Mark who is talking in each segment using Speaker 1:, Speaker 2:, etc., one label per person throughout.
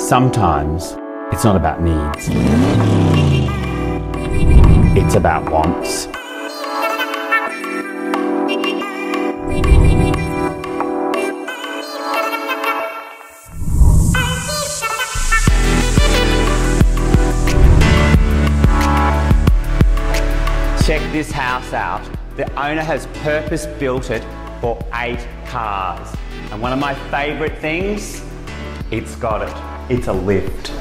Speaker 1: Sometimes it's not about needs, it's about wants. Check this house out. The owner has purpose-built it for 8 cars. And one of my favourite things, it's got it. It's a lift.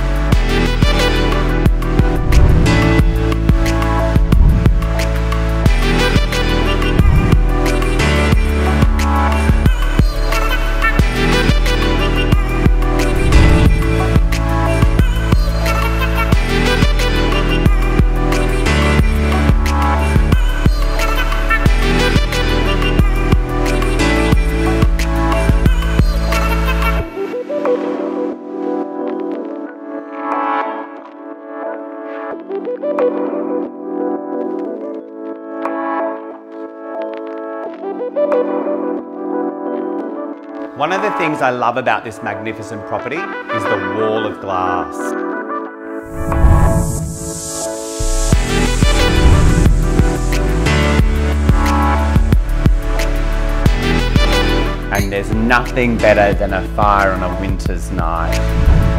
Speaker 1: One of the things I love about this magnificent property is the wall of glass. And there's nothing better than a fire on a winter's night.